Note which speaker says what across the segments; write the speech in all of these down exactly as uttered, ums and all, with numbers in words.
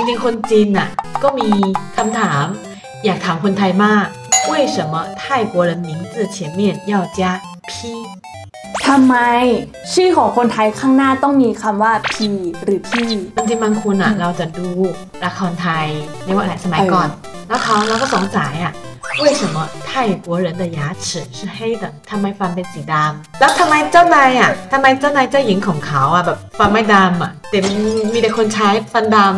Speaker 1: ริงๆคนจีนน่ะก็มีคำถามอยากถามคนไทยมาก为什么泰国人名字前面要加 P
Speaker 2: ทำไมชื่อของคนไทยข้างหน้าต้องมีคำว่า P หรือพี่
Speaker 1: จริงๆบางคนอ่ะเราจะดูละครไทยเรียกว่าอะไรสมัยก่อนแล้วเขาเราก็สงสัยอ่ะ为什么泰国人的牙齿是黑的ทำไมฟันเป็นสีดำแล้วทำไมเจ้านายอ่ะทำไมเจ้านายเจ้าหญิงของเขาอ่ะแบบฟันไม่ดำอ่ะแต่มีแต่คนใช้ฟันดำ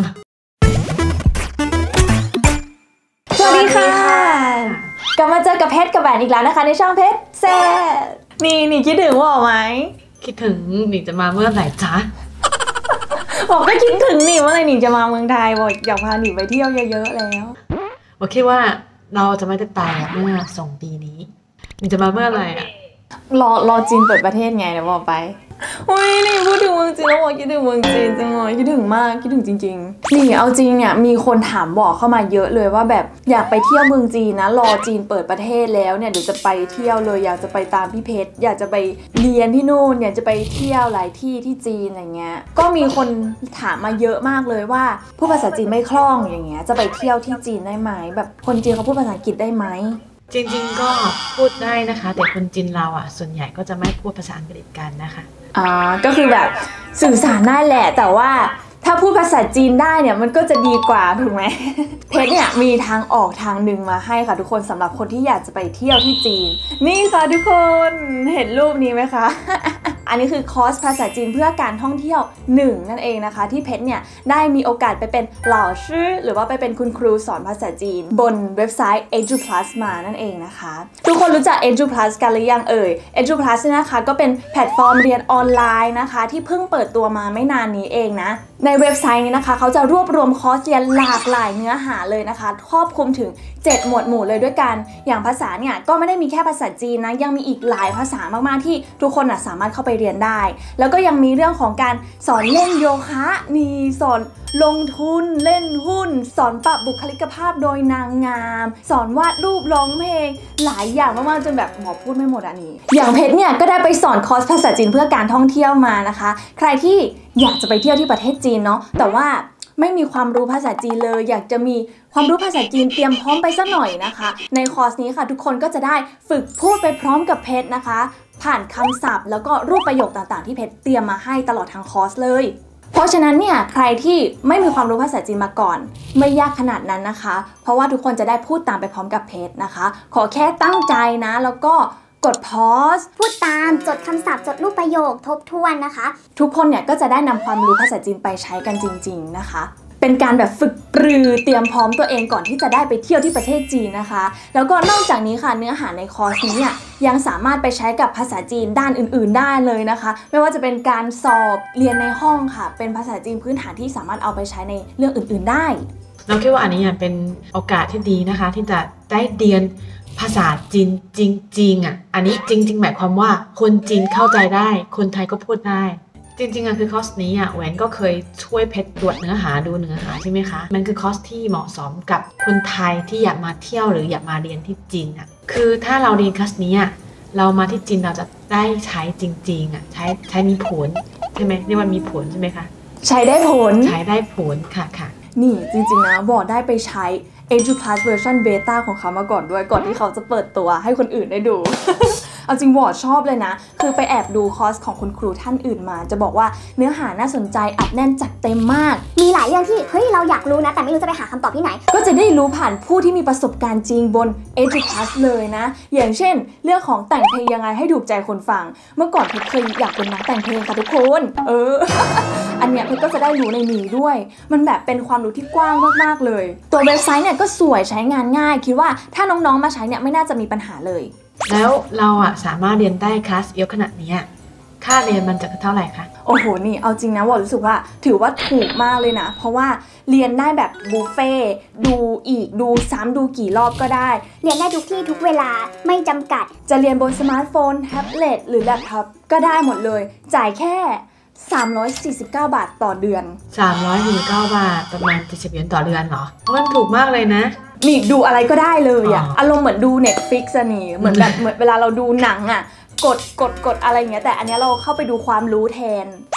Speaker 2: สวัสดีค่ะกลับมาเจอกับเพชรกับแหวนอีกแล้วนะคะในช่องเพชรแซ่นี่นี่คิดถึงว่าไหม
Speaker 1: คิดถึงหนิจะมาเมื่อไหร่จ๊ะ
Speaker 2: บอกก็คิดถึงหนิเมื่อไหร่หนิจะมาเมืองไทยบอกอยากพาหนิไปเที่ยวเยอะๆแล้ว
Speaker 1: บอกคิดว่าเราจะไม่ได้ไปเมื่อสองปีนี้หนิจะมาเมื่อไหร่อ่ะ
Speaker 2: รอรอจีนเปิดประเทศไงเดี๋ยวบอกไปอุ้ยนี่พูดถึงเมืองจีนแล้วบอกคิดถึงเมืองจีนจังเลยคิดถึงมากคิดถึงจริงๆนี่เอาจริงเนี่ยมีคนถามบอกเข้ามาเยอะเลยว่าแบบอยากไปเที่ยวเมืองจีนนะรอจีนเปิดประเทศแล้วเนี่ยเดี๋ยวจะไปเที่ยวเลยอยากจะไปตามพี่เพชรอยากจะไปเรียนที่นู่นอยากจะไปเที่ยวหลายที่ที่จีนอะไรเงี้ยก็มีคนถามมาเยอะมากเลยว่าพูดภาษาจีนไม่คล่องอย่างเงี้ยจะไปเที่ยวที่จีนได้ไหมแบบคนจีนเขาพูดภาษาอังกฤษได้ไหม
Speaker 1: จริงๆก็พูดได้นะคะแต่คนจีนเราอ่ะส่วนใหญ่ก็จะไม่พูดภาษาอังกฤษกันนะคะ
Speaker 2: อ่าก็คือแบบสื่อสารได้แหละแต่ว่าถ้าพูดภาษาจีนได้เนี่ยมันก็จะดีกว่าถูกไหมเพชรเนี่ยมีทางออกทางหนึ่งมาให้ค่ะทุกคนสำหรับคนที่อยากจะไปเที่ยวที่จีนนี่ค่ะทุกคนเห็นรูปนี้ไหมคะ อันนี้คือคอร์สภาษาจีนเพื่อการท่องเที่ยวหนึ่งนั่นเองนะคะที่เพชรเนี่ยได้มีโอกาสไปเป็นเหล่าชื่อหรือว่าไปเป็นคุณครูสอนภาษาจีนบนเว็บไซต์ EduPlus มานั่นเองนะคะทุกคนรู้จัก EduPlus กันหรือยังเอ่ย EduPlus นะคะก็เป็นแพลตฟอร์มเรียนออนไลน์นะคะที่เพิ่งเปิดตัวมาไม่นานนี้เองนะในเว็บไซต์นี้นะคะเขาจะรวบรวมคอร์สเรียนหลากหลายเนื้อหาเลยนะคะครอบคลุมถึงเจ็ดหมวดหมู่เลยด้วยกันอย่างภาษาเนี่ยก็ไม่ได้มีแค่ภาษาจีนนะยังมีอีกหลายภาษามากๆที่ทุกคนสามารถเข้าไปเรียนได้แล้วก็ยังมีเรื่องของการสอนเล่นโยคะมีสอนลงทุนเล่นหุ้นสอนปรับบุคลิกภาพโดยนางงามสอนวาดรูปร้องเพลงหลายอย่างมากๆจนแบบหมอพูดไม่หมดอันนี้อย่างเพชรเนี่ยก็ได้ไปสอนคอร์สภาษาจีนเพื่อการท่องเที่ยวมานะคะใครที่อยากจะไปเที่ยวที่ประเทศจีนเนาะแต่ว่าไม่มีความรู้ภาษาจีนเลยอยากจะมีความรู้ภาษาจีนเตรียมพร้อมไปสักหน่อยนะคะในคอร์สนี้ค่ะทุกคนก็จะได้ฝึกพูดไปพร้อมกับเพชรนะคะผ่านคำศัพท์แล้วก็รูปประโยคต่างๆที่เพชรเตรียมมาให้ตลอดทั้งคอร์สเลยเพราะฉะนั้นเนี่ยใครที่ไม่มีความรู้ภาษาจีนมาก่อนไม่ยากขนาดนั้นนะคะเพราะว่าทุกคนจะได้พูดตามไปพร้อมกับเพชรนะคะขอแค่ตั้งใจนะแล้วก็กดพอส
Speaker 3: พูดตามจดคำศัพท์จดรูปประโยคทบทวนนะคะ
Speaker 2: ทุกคนเนี่ยก็จะได้นำความรู้ภาษาจีนไปใช้กันจริงๆนะคะเป็นการแบบฝึกปรือเตรียมพร้อมตัวเองก่อนที่จะได้ไปเที่ยวที่ประเทศจีนนะคะแล้วก็นอกจากนี้ค่ะเนื้อหาในคอร์สนี้เนี่ยยังสามารถไปใช้กับภาษาจีนด้านอื่นๆได้เลยนะคะไม่ว่าจะเป็นการสอบเรียนในห้องค่ะเป็นภาษาจีนพื้นฐานที่สามารถเอาไปใช้ในเรื่องอื่นๆได้
Speaker 1: เราคิดว่าอันนี้เป็นโอกาสที่ดีนะคะที่จะได้เรียนภาษาจีนจริงๆอ่ะอันนี้จริงๆหมายความว่าคนจีนเข้าใจได้คนไทยก็พูดได้จริงๆอ่ะคือคอร์สนี้อ่ะแหวนก็เคยช่วยเพชรตรวจเนื้อหาดูเนื้อหาใช่ไหมคะมันคือคอร์สที่เหมาะสมกับคนไทยที่อยากมาเที่ยวหรืออยากมาเรียนที่จีนอ่ะคือถ้าเราเรียนคอร์สนี้อ่ะเรามาที่จีนเราจะได้ใช้จริงๆอ่ะใช้ใช้มีผลใช่ไหมเรียกว่ามีผลใช่ไหมคะ
Speaker 2: ใช้ได้ผล
Speaker 1: ใช้ได้ผลค่ะค่ะ
Speaker 2: นี่จริงๆนะบอกได้ไปใช้ EduPlus Version Beta ของเขามาก่อนด้วยก่อนที่เขาจะเปิดตัวให้คนอื่นได้ดู เอาจริงวอร์ดชอบเลยนะคือไปแอบดูคอร์สของคุณครูท่านอื่นมาจะบอกว่าเนื้อหาน่าสนใจอัดแน่นจัดเต็มมาก
Speaker 3: มีหลายเรื่องที่เฮ้ยเราอยากรู้นะแต่ไม่รู้จะไปหาคำตอบที่ไหน
Speaker 2: ก็จะได้รู้ผ่านผู้ที่มีประสบการณ์จริงบน EduPlus เลยนะอย่างเช่นเรื่องของแต่งเพลงยังไงให้ถูกใจคนฟังเมื่อก่อนเพชรเคยอยากเป็นนักแต่งเพลงค่ะทุกคนเออ อันเนี้ยเพชรก็จะได้รู้ในนี้ด้วยมันแบบเป็นความรู้ที่กว้างมากๆเลยตัวเว็บไซต์เนี่ยก็สวยใช้งานง่ายคิดว่าถ้าน้องๆมาใช้เนี่ยไม่น่าจะมีปัญหาเลย
Speaker 1: แล้วเราอะสามารถเรียนได้คลาสเยอะขนาดนี้ค่าเรียนมันจะเท่าไหร่คะ
Speaker 2: โอ้โหนี่เอาจริงนะวอรู้สึกว่าถือว่าถูกมากเลยนะเพราะว่าเรียนได้แบบบุฟเฟ่ดูอีกดูซ้ำดูกี่รอบก็ได้
Speaker 3: เรียนได้ทุกที่ทุกเวลาไม่จำกัด
Speaker 2: จะเรียนบนสมาร์ทโฟนแท็บเล็ตหรือแล็ปท็อปก็ได้หมดเลยจ่ายแค่สามร้อยสี่สิบเก้าบาทต่อเดือน
Speaker 1: สามร้อยสี่สิบเก้าบาทประมาณเจ็ดสิบเหรียญต่อเดือนเหรอมันถูกมากเลยนะ
Speaker 2: นี่ดูอะไรก็ได้เลยอ่ะอารมณ์เหมือนดู Netflix อ่ะนี่เหมือนแบบเหมือนเวลาเราดูหนังอ่ะกดกดกดอะไรอย่างเงี้ยแต่อันนี้เราเข้าไปดูความรู้แทน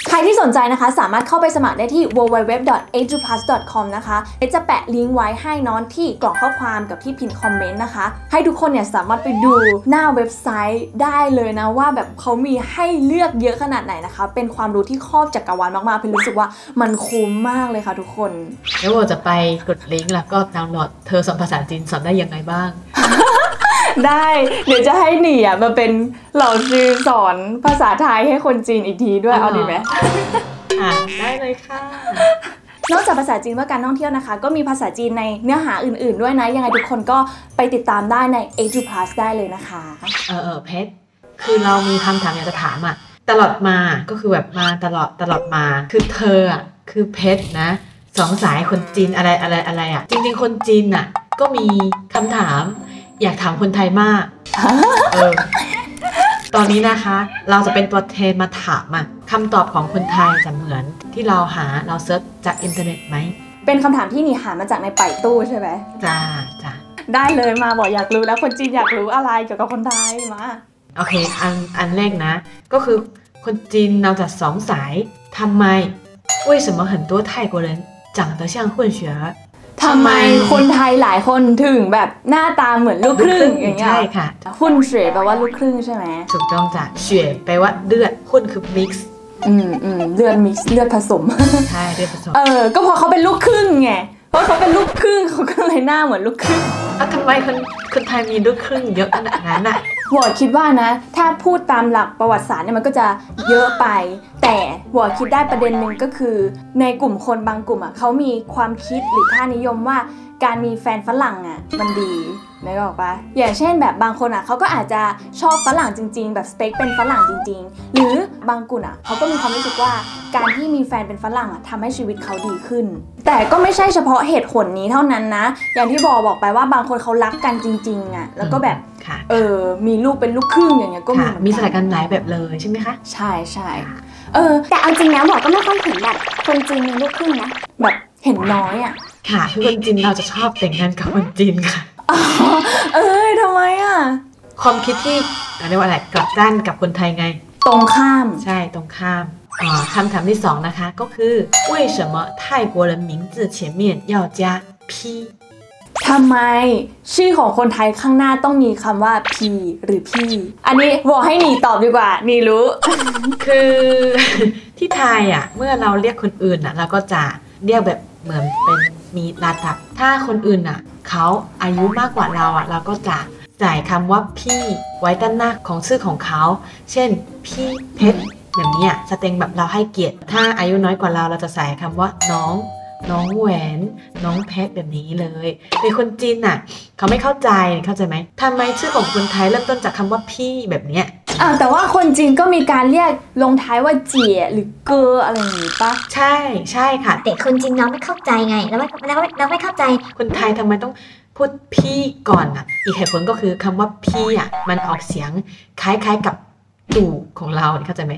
Speaker 2: ใครที่สนใจนะคะสามารถเข้าไปสมัครได้ที่ ดับเบิลยู ดับเบิลยู ดับเบิลยู ดอท เอ จู พลัส ดอท คอม นะคะจะแปะลิงก์ไว้ให้น้องที่กล่องข้อความกับที่พินคอมเมนต์นะคะให้ทุกคนเนี่ยสามารถไปดูหน้าเว็บไซต์ได้เลยนะว่าแบบเขามีให้เลือกเยอะขนาดไหนนะคะเป็นความรู้ที่ครอบจักรวาลมากๆพินรู้สึกว่ามันคุ้มมากเลยค่ะทุกคน
Speaker 1: แล้วเราจะไปกดลิงก์แล้วก็ดาวน์โหลดเธอสอนภาษาจีนสอนได้ยังไงบ้าง
Speaker 2: ได้เดี๋ยวจะให้หนีอ่ะมาเป็นเหล่าซื้อสอนภาษาไทยให้คนจีนอีกทีด้วย เอาดีไหม
Speaker 1: อ่ะได้เลยค่ะ
Speaker 2: นอกจากภาษาจีนเพื่อการท่องเที่ยวนะคะก็มีภาษาจีนในเนื้อหาอื่นๆด้วยนะยังไงทุกคนก็ไปติดตามได้ใน เอ จู พลัส ได้เลยนะคะ
Speaker 1: เออเออเพชรคือเรามีคำถามอยากจะถามอ่ะตลอดมาก็คือแบบมาตลอดตลอดมาคือเธออ่ะคือเพชรนะสองสายคนจีนอะไรอะไรอะไรอ่ะจริงๆคนจีนอ่ะก็มีคำถามอยากถามคนไทยมากเออตอนนี้นะคะเราจะเป็นตัวแทนมาถามอ่ะคำตอบของคนไทยจะเหมือนที่เราหาเราเซิร์ชจากอินเทอร์เน็ตไหม
Speaker 2: เป็นคำถามที่หนีหามาจากในป่ายตู้ใช่ไหม
Speaker 1: จ้าจ้า
Speaker 2: ได้เลยมาบอกอยากรู้แล้วคนจีนอยากรู้อะไรเกี่ยวกับคนไทยมา
Speaker 1: โอเคอันอันแรกนะก็คือคนจีนเราจะสองสายทำไม为什么很多泰国人长得像混血儿
Speaker 2: ทำไมคนไทยหลายคนถึงแบบหน้าตาเหมือนลูกครึ่งอย่างเงี้ย
Speaker 1: ใช่ค่ะ
Speaker 2: หุ่นเฉยแปลว่าลูกครึ่งใช่ไหม
Speaker 1: ถูกต้องจ้ะเฉยแปลว่าเลือดหุ่นคือ mix
Speaker 2: อืมอืมเลือด mix เลือดผสม
Speaker 1: ใช่เลือดผสม
Speaker 2: เออก็พอเขาเป็นลูกครึ่งไงเพราะเขาเป็นลูกครึ่งเขาก็เลยหน้าเหมือนลูกครึ่ง
Speaker 1: อ่ะทำไมคนคนไทยมีลูกครึ่งเยอะขนาดนั้นอ่ะ
Speaker 2: หวอคิดว่านะถ้าพูดตามหลักประวัติศาสตร์เนี่ยมันก็จะเยอะไปแต่หวอคิดได้ประเด็นหนึ่งก็คือในกลุ่มคนบางกลุ่มอ่ะเขามีความคิดหรือค่านิยมว่าการมีแฟนฝรั่งอ่ะมันดีนึกออกปะอย่างเช่นแบบบางคนอ่ะเขาก็อาจจะชอบฝรั่งจริงๆแบบสเปคเป็นฝรั่งจริงๆหรือบางกลุ่มอ่ะเขาก็มีความรู้สึกว่าการที่มีแฟนเป็นฝรั่งอ่ะทำให้ชีวิตเขาดีขึ้นแต่ก็ไม่ใช่เฉพาะเหตุผลนี้เท่านั้นนะอย่างที่บอกบอกไปว่าบางคนเขารักกันจริงๆอ่ะแล้วก็แบบเออมีลูกเป็นลูกครึ่งอย่างเงี้ยก็มี
Speaker 1: มีสถานการณ์หลายแบบเลยใช่ไหมคะ
Speaker 2: ใช่ใช่
Speaker 3: เออแต่เอาจริงนะหมอก็ไม่ค่อยเห็นแบบคนจีนมีลูกครึ่งนะ
Speaker 2: แบบเห็นน้อยอ่ะ
Speaker 1: ค่ะคือคนจีนเราจะชอบแต่งงานกับคนจีนค่ะ
Speaker 2: เอ้ยทำไมอ่ะ
Speaker 1: ความคิดที่เรียกว่าอะไรกลับด้านกับคนไทยไง
Speaker 2: ตรงข้าม
Speaker 1: ใช่ตรงข้ามอ๋อคำถามที่สองนะคะก็คือ为什么泰国人名字前面要加 p
Speaker 2: ทำไมชื่อของคนไทยข้างหน้าต้องมีคำว่า p หรือพี่อันนี้บอกให้หนีตอบดีกว่าหนีรู้
Speaker 1: คือที่ไทยอ่ะเมื่อเราเรียกคนอื่นอ่ะเราก็จะเรียกแบบเหมือนเป็นมีระดับถ้าคนอื่นอ่ะเขาอายุมากกว่าเราอ่ะเราก็จะใส่คำว่าพี่ไว้ด้านหน้าของชื่อของเขาเช่นพี่เพชรแบบนี้แสดงแบบเราให้เกียรติถ้าอายุน้อยกว่าเราเราจะใส่คำว่าน้องน้องแหวนน้องเพชรแบบนี้เลยแต่คนจีนอ่ะเขาไม่เข้าใจเข้าใจไหมทำไมชื่อของคนไทยเริ่มต้นจากคำว่าพี่แบบเนี้ย
Speaker 2: อ่าแต่ว่าคนจีนก็มีการเรียกลงท้ายว่าเจี๋ยหรือเกออะไรอย่างนี้ปะ
Speaker 1: ใช่ใช่ค่ะ
Speaker 3: แต่คนจีนเราไม่เข้าใจไงแล้วไม่แล้วเราไม่เข้าใจ
Speaker 1: คนไทยทำไมต้องพูดพี่ก่อนอ่ะอีกเหตุผลก็คือคำว่าพี่อ่ะมันออกเสียงคล้ายๆกับตู่ของเราเข้าใจไหม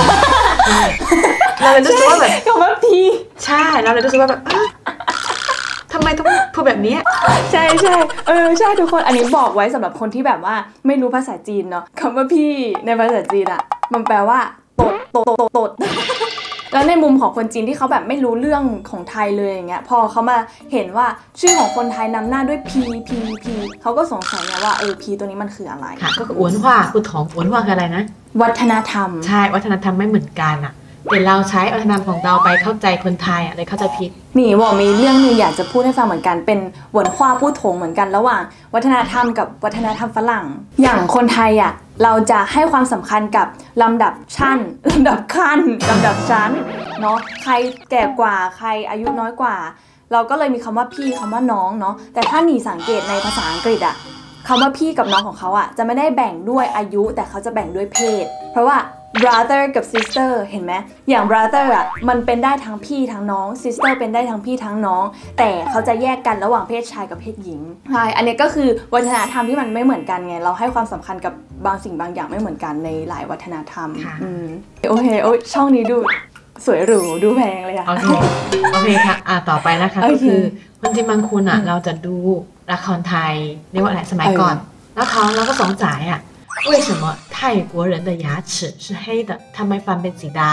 Speaker 1: เราเลยรู้สึกว่าแบบ
Speaker 2: คำว่าพี่
Speaker 1: ใช่เราเลยรู้สึกว่าแบบทำไมต้องพูดแบบนี้
Speaker 2: ใช่ใช่เออใช่ทุกคนอันนี้บอกไว้สำหรับคนที่แบบว่าไม่รู้ภาษาจีนเนาะคำว่าพี่ในภาษาจีนอ่ะมันแปลว่าตดตดตดตดแล้วในมุมของคนจีนที่เขาแบบไม่รู้เรื่องของไทยเลยอย่างเงี้ยพอเขามาเห็นว่าชื่อของคนไทยนำหน้าด้วย p p p เขาก็สงสัยไงว่าเออ p ตัวนี้มันคืออะไร
Speaker 1: ค่ะก็คืออ้วนว่าคือถองอ้วนว่าคืออะไรนะ
Speaker 2: วัฒนธรรม
Speaker 1: ใช่วัฒนธรรมไม่เหมือนกันอ่ะแต่เราใช้วัฒนธรรมของเราไปเข้าใจคนไทยอ่ะเลยเข้าใจผิด
Speaker 2: นี่บอกมีเรื่องนึงอยากจะพูดให้ฟังเหมือนกันเป็นหวนคว้าพูดถงเหมือนกันระหว่างวัฒนธรรมกับวัฒนธรรมฝรั่งอย่างคนไทยอ่ะเราจะให้ความสำคัญกับลำดับชั้นลำดับขั้นลำดับชั้นเนาะใครแก่กว่าใครอายุน้อยกว่าเราก็เลยมีคำว่าพี่คำว่าน้องเนาะแต่ถ้าหนีสังเกตในภาษาอังกฤษอ่ะคำว่าพี่กับน้องของเขาอ่ะจะไม่ได้แบ่งด้วยอายุแต่เขาจะแบ่งด้วยเพศเพราะว่า brother กับ sister เห็นไหมอย่าง brother อ่ะมันเป็นได้ทั้งพี่ทั้งน้อง sister เป็นได้ทั้งพี่ทั้งน้องแต่เขาจะแยกกันระหว่างเพศชายกับเพศหญิงใช่อันนี้ก็คือวัฒนธรรมที่มันไม่เหมือนกันไงเราให้ความสำคัญกับบางสิ่งบางอย่างไม่เหมือนกันในหลายวัฒนธรรมอืมโอเคโอ้ยช่องนี้ดูสวยหรูดูแพงเลยอะ
Speaker 1: โอเคโอเคค่ะอ่ะต่อไปนะคะก็คือคนจีนบางคนอ่ะเราจะดูละครไทยเรียกว่าอะไรสมัยก่อนแล้วเขาเราก็สงสัยอ่ะ为什么泰国人的牙齿是黑的ทำไมฟันเป็นสีดำ
Speaker 2: อั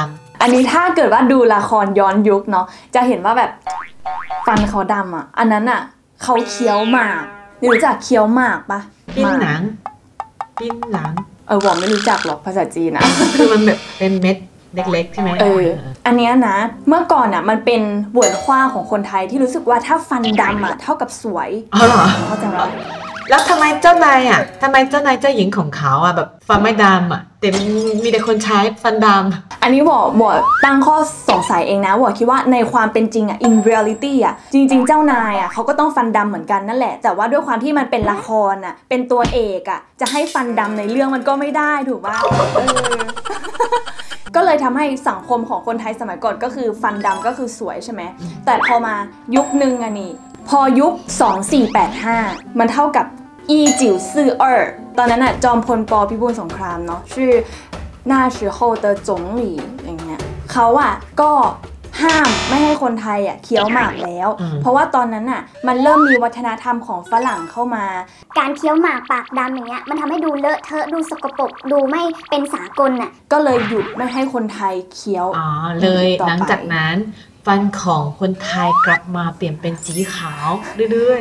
Speaker 2: อันนี้ถ้าเกิดว่าดูละครย้อนยุคเนาะจะเห็นว่าแบบฟันเขาดำอ่ะอันนั้นอ่ะเขาเคี้ยวหมากรู้จักเคี้ยวหมากปะ
Speaker 1: ปิ้นหนังปิ้นหลัง
Speaker 2: เออบอกไม่รู้จักหรอกภาษาจีนนะ
Speaker 1: คือมันแบบเป็นเม็ดเล็กๆใช่ไหม
Speaker 2: เอออันนี้นะเมื่อก่อนอ่ะมันเป็นบวนคว้าของคนไทยที่รู้สึกว่าถ้าฟันดำอ่ะเท่ากับสวย
Speaker 1: อ๋อเหรอ
Speaker 2: เข้าใจไหม
Speaker 1: แล้วทำไมเจ้านายอ่ะทำไมเจ้านายเจ้าหญิงของเขาอ่ะแบบฟันไม่ดำอ่ะแต่มีแต่คนใช้ฟันดำ
Speaker 2: อันนี้บอกบอกตั้งข้อสงสัยเองนะบอกคิดว่าในความเป็นจริงอ่ะ in reality อ่ะจริงๆเจ้านายอ่ะเขาก็ต้องฟันดำเหมือนกันนั่นแหละแต่ว่าด้วยความที่มันเป็นละครอ่ะเป็นตัวเอกอ่ะจะให้ฟันดำในเรื่องมันก็ไม่ได้ถูกป่ะเออก็เลยทำให้สังคมของคนไทยสมัยก่อนก็คือฟันดำก็คือสวยใช่ไหมแต่พอมายุคนึงอ่ะนี่พอยุคสองสี่แปดห้ามันเท่ากับอีจิ๋วซื่อเอ๋อตอนนั้นน่ะจอมพลป.พิบูลสงครามเนาะชื่อหน้าชื่อโฮเตอร์จงหลี่อย่างเงี้ยเขาอ่ะก็ห้ามไม่ให้คนไทยอ่ะเคี้ยวหมากแล้วเพราะว่าตอนนั้นอ่ะมันเริ่มมีวัฒนธรรมของฝรั่งเข้ามา
Speaker 3: การเคี้ยวหมากปากดำอย่างเงี้ยมันทำให้ดูเลอะเทอะดูสกปรกดูไม่เป็นสากลน่ะ
Speaker 2: ก็เลยหยุดไม่ให้คนไทยเคี้ยว
Speaker 1: อ๋อเลยหลังจากนั้นฟันของคนไทยกลับมาเปลี่ยนเป็นสีขาวเรื่อย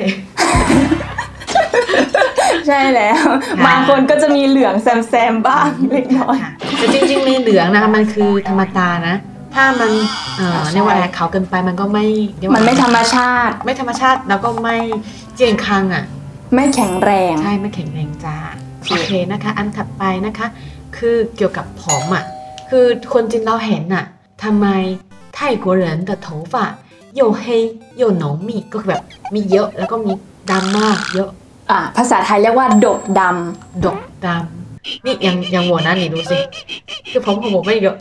Speaker 2: ๆใช่แล้วบางคนก็จะมีเหลืองแซมๆบ้างเล็กน้อย
Speaker 1: แต่จริงๆมีเหลืองนะคะมันคือธรรมดานะถ้ามันในวันแรกเขาเกินไปมันก็ไม่
Speaker 2: มันไม่ธรรมชาติ
Speaker 1: ไม่ธรรมชาติแล้วก็ไม่เจียงคังอ่ะ
Speaker 2: ไม่แข็งแรง
Speaker 1: ใช่ไม่แข็งแรงจ้าโอเคนะคะอันถัดไปนะคะคือเกี่ยวกับผมอ่ะคือคนจีนเราเห็นอ่ะทำไมไทย国人的头发又黑又浓密ก็คือแบบมีเยอะแล้วก็มีดำมากเยอะ
Speaker 2: อ่าภาษาไทยเรียกว่าดกดำ
Speaker 1: ดกดำนี่ยังยังหัวนะนี่ดูสิคือผมของผมไม่เยอะ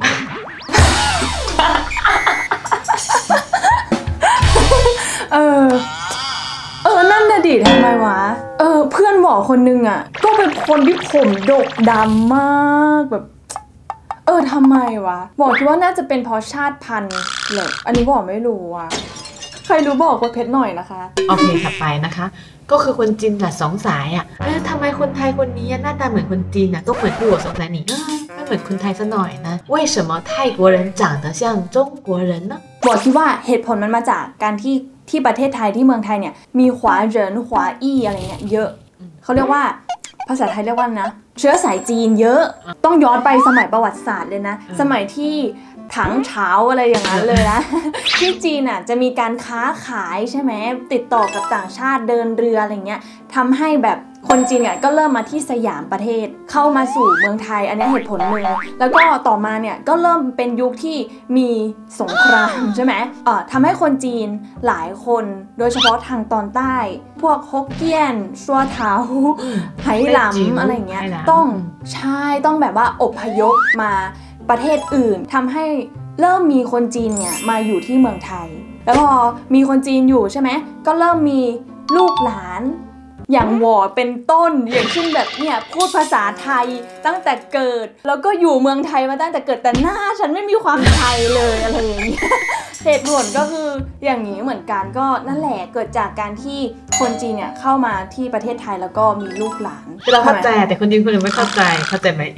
Speaker 2: เออเออนั่นน่ะดิทำไมวะเออเพื่อนบอกคนนึงอ่ะก็เป็นคนที่ผมดกดำมากแบบเออทำไมวะบอกคิดว่าน่าจะเป็นเพราะชาติพันธุ์เหรออันนี้บอกไม่รู้อ่ะใครรู้บอกกดเพชรหน่อยนะคะ
Speaker 1: โอเคถัดไปนะคะก็คือคนจีนหลัดสองสายอ่ะเออทำไมคนไทยคนนี้หน้าตาเหมือนคนจีนอ่ะก็เหมือนผู้สงสัยนี่ไม่เหมือนคนไทยซะหน่อยนะ为什么泰国人长得像中国人呢
Speaker 2: บอกคิดว่าเหตุผลมันมาจากการที่ที่ประเทศไทยที่เมืองไทยเนี่ยมีขวาเหรินขวาอี้อะไรเงี้ยเยอะเขาเรียกว่าภาษาไทยเรียกว่านะเชื้อสายจีนเยอะต้องย้อนไปสมัยประวัติศาสตร์เลยนะสมัยที่ถังเฉาอะไรอย่างนั้นเลยนะที่จีนอ่ะจะมีการค้าขายใช่ไหมติดต่อกับต่างชาติเดินเรืออะไรเงี้ยทำให้แบบคนจีนเนี่ยก็เริ่มมาที่สยามประเทศเข้ามาสู่เมืองไทยอันนี้เหตุผลหนึ่งแล้วก็ต่อมาเนี่ยก็เริ่มเป็นยุคที่มีสงครามใช่ไหมเอ่อทำให้คนจีนหลายคนโดยเฉพาะทางตอนใต้พวกฮกเกี้ยนซัวเทาไหหลำอะไรเงี้ยต้องใช่ต้องแบบว่าอพยพมาประเทศอื่นทำให้เริ่มมีคนจีนเนี่ยมาอยู่ที่เมืองไทยแล้วพอมีคนจีนอยู่ใช่ไหมก็เริ่มมีลูกหลานอย่างหวอเป็นต้นอย่างเช่นแบบเนี่ยพูดภาษาไทยตั้งแต่เกิดแล้วก็อยู่เมืองไทยมาตั้งแต่เกิดแต่หน้าฉันไม่มีความไทยเลยอะไรอย่างเงี้ยเหตุผลก็คืออย่างนี้เหมือนกันก็นั่นแหละเกิดจากการที่คนจีนเนี่ยเข้ามาที่ประเทศไทยแล้วก็มีลูกหลาน
Speaker 1: เราเข้าใจแต่คนจีนคนอื่นไม่เข้าใจเข้าใจไหม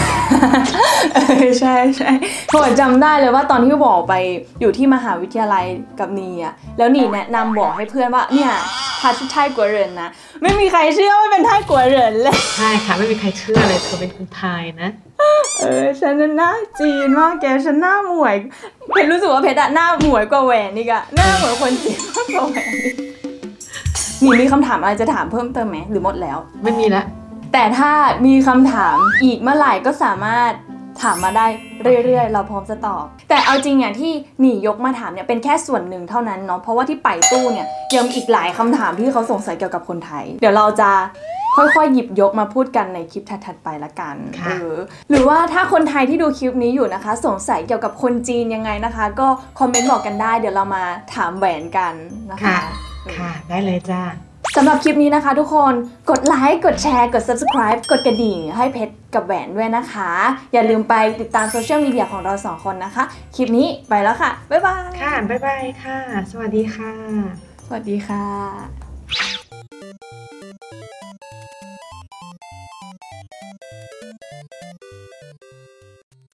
Speaker 2: ใช่ใช่ผมจำได้เลยว่าตอนที่บอกไปอยู่ที่มหาวิทยาลัยกับนีอ่ะแล้วนีแนะนำบอกให้เพื่อนว่าเนี่ยพาชุดไทยกัวเหรินนะไม่มีใครเชื่อว่าเป็นไทยกัวเหรินเลย
Speaker 1: ใช่ค่ะไม่มีใครเชื่อเลยเธอเป็นคนไทยนะ
Speaker 2: เออฉันหน้าจีนมากแกฉันหน้าหมวยเพชรรู้สึกว่าเพชรอะหน้าหมวยกว่าแหวนนี่กะหน้าเหมือนคนจีนมากกว่าแหวนนี่มีคำถามอะไรจะถามเพิ่มเติมไหมหรือหมดแล้ว
Speaker 1: ไม่มีแล้ว
Speaker 2: แต่ถ้ามีคำถามอีกเมื่อไหร่ก็สามารถถามมาได้เรื่อยๆเราพร้อมจะตอบแต่เอาจริงอย่างที่หนียกมาถามเนี่ยเป็นแค่ส่วนหนึ่งเท่านั้นเนาะเพราะว่าที่ไปตู้เนี่ยยังมีอีกหลายคำถามที่เขาสงสัยเกี่ยวกับคนไทยเดี๋ยวเราจะค่อยๆหยิบยกมาพูดกันในคลิปถัดๆไปละกันเออหรือว่าถ้าคนไทยที่ดูคลิปนี้อยู่นะคะสงสัยเกี่ยวกับคนจีนยังไงนะคะก็คอมเมนต์บอกกันได้เดี๋ยวเรามาถามแหวนกันนะคะ
Speaker 1: ค่ะได้เลยจ้า
Speaker 2: สำหรับคลิปนี้นะคะทุกคนกดไลค์กดแชร์กด ซับสไครบ์ กดกระดิ่งให้เพชรกับแหวนด้วยนะคะอย่าลืมไปติดตามโซเชียลมีเดียของเราสองคนนะคะคลิปนี้ไปแล้วค่ะบ๊ายบาย
Speaker 1: ค่ะบ๊ายบายค่ะสวัสดีค่ะ
Speaker 2: สวัสดีค่ะ